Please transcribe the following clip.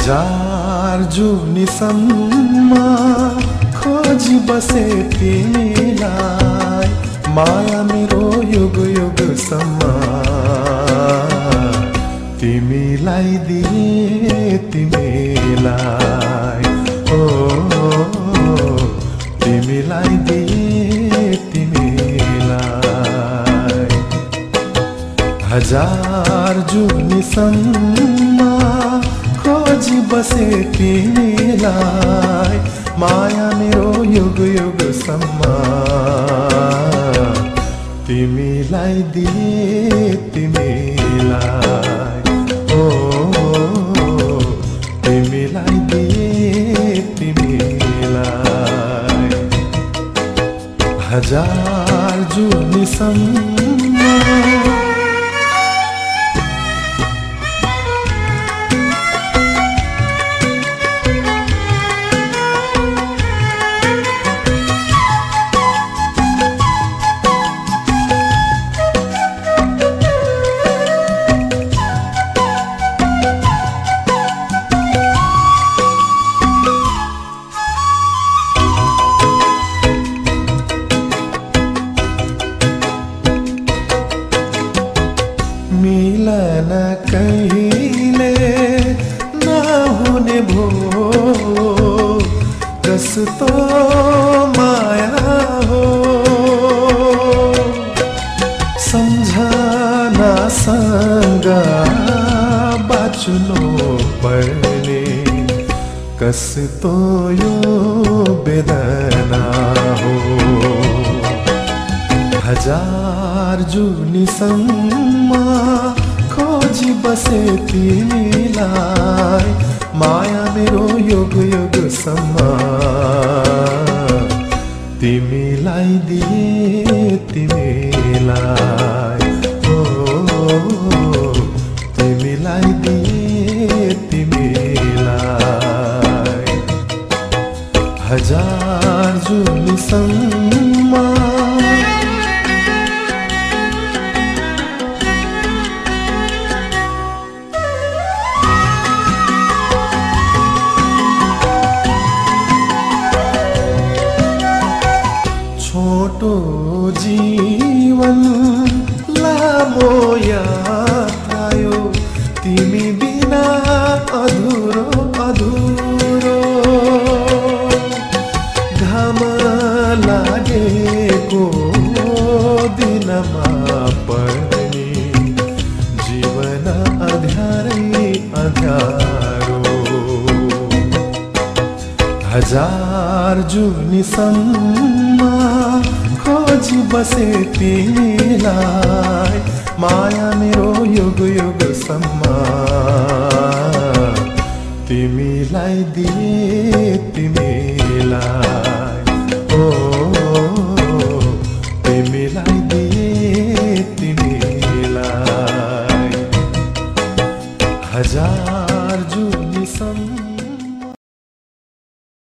हजार जुनीसम्म खोजी बसे तिमीलाई, माया मेरो युग युगसम्म तिमीलाई दिए तिमीलाई, ओ तिमीलाई दिए तिमीलाई। हजार जुनीसम्म खोजी बसे तिमीलाई, माया मेरो युग युगसम्म तिमीलाई दिए तिमीलाई, ओ तिमीलाई दिए तिमीलाई। हजार जुनीसम्म मिलन कहिले नहुने भो, कस्तो माया हो। सम्झनासँग बाँच्नु पर्ने, कस्तो यो वेदना हो। हजार जुनीसम्म खोजी बसे तिमीलाई, माया मेरो युग युगसम्म तिमीलाई दिए तिमीलाई, ओ तिमीलाई दिए तिमीलाई। हजार जुनीसम्म छोटो जीवन लामो यात्रा यो, तिमी बिना अधुरो अधुरो। घाम लागेको दिनमा पर्ने, जीवन अँध्यारै अँध्यारो। हजार जुनीसम्म खोजी बसे तिमीलाई, माया मेरो युग युगसम्म तिमीलाई दिए तिमीलाई, ओ तिमीलाई दिए तिमीलाई। हजार